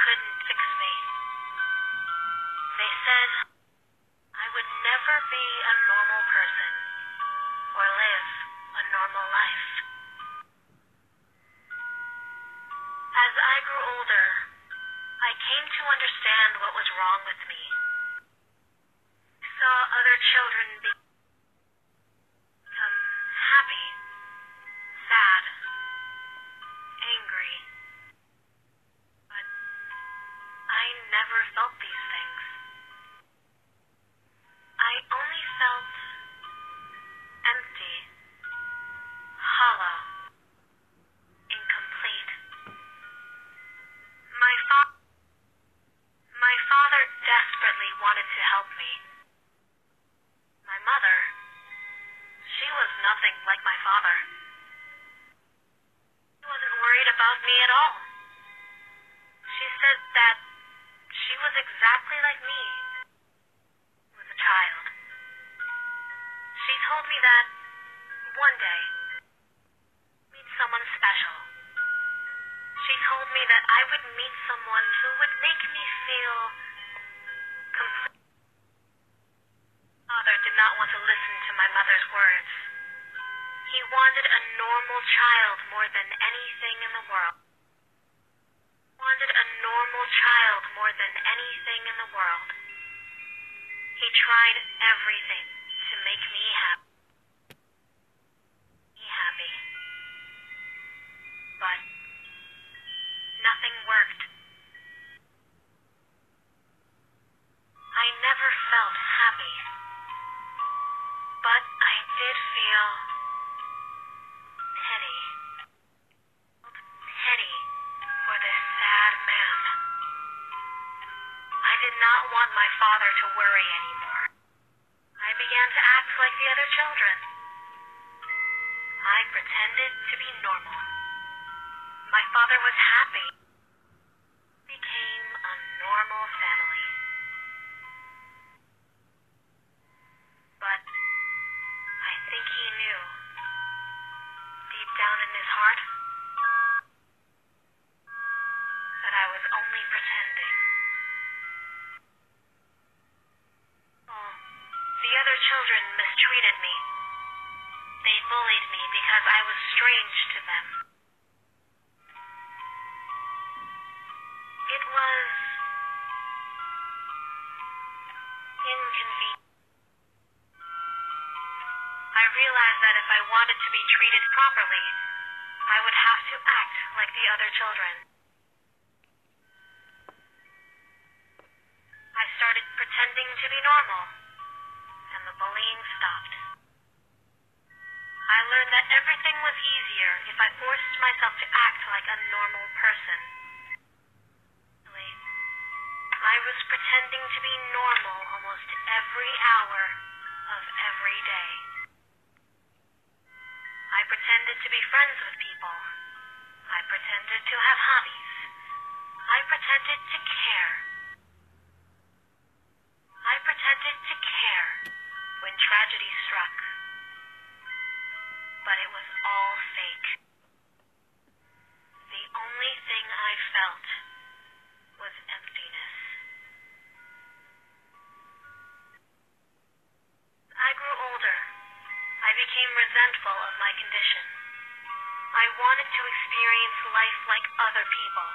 couldn't fix me. They said I would never be a normal person or live a normal life. As I grew older, I came to understand what was wrong with me. I saw other children become happy, sad, angry. But I never felt these things. I only felt empty, hollow, incomplete. My father desperately wanted to help me. My mother, she was nothing like my father. She wasn't worried about me at all. She said that she was exactly like me as a child. She told me that one day I'd meet someone special. She told me that I would meet someone who would make me feel complete. Father did not want to listen to my mother's words. He wanted a normal child more than anything in the world. He wanted a normal child more than anything in the world. He tried everything to make me happy. But nothing worked. I never felt happy. But I did feel pity. Pity for this sad man. I did not want my father to worry anymore. I began to act like the other children. I pretended to be normal. My father was happy. We became a normal family. But I think he knew, deep down in his heart, that I was only pretending. Oh, the other children mistreated me. They bullied me because I was strange to them. It was inconvenient. I realized that if I wanted to be treated properly, I would have to act like the other children. I started pretending to be normal, and the bullying stopped. I learned that everything was easier if I forced myself to act like a normal person. I was pretending to be normal almost every hour of every day. I pretended to be friends with people. I pretended to have hobbies. I pretended to care. I pretended to care when tragedy struck. But it was all fake. The only thing I felt was emptiness. I grew older. I became resentful of my condition. I wanted to experience life like other people.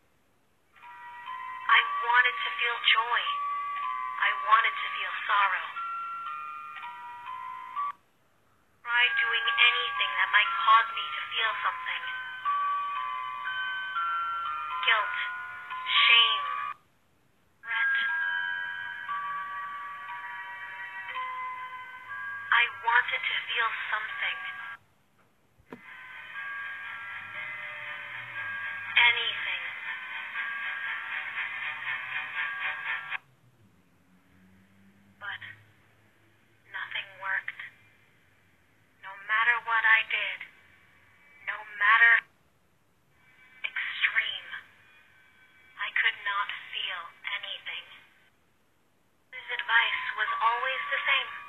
I wanted to feel joy. I wanted to feel sorrow. I tried doing anything that might cause me to feel something. Guilt, shame, regret. I wanted to feel something. Anything. But nothing worked. No matter what I did, no matter extreme, I could not feel anything. His advice was always the same.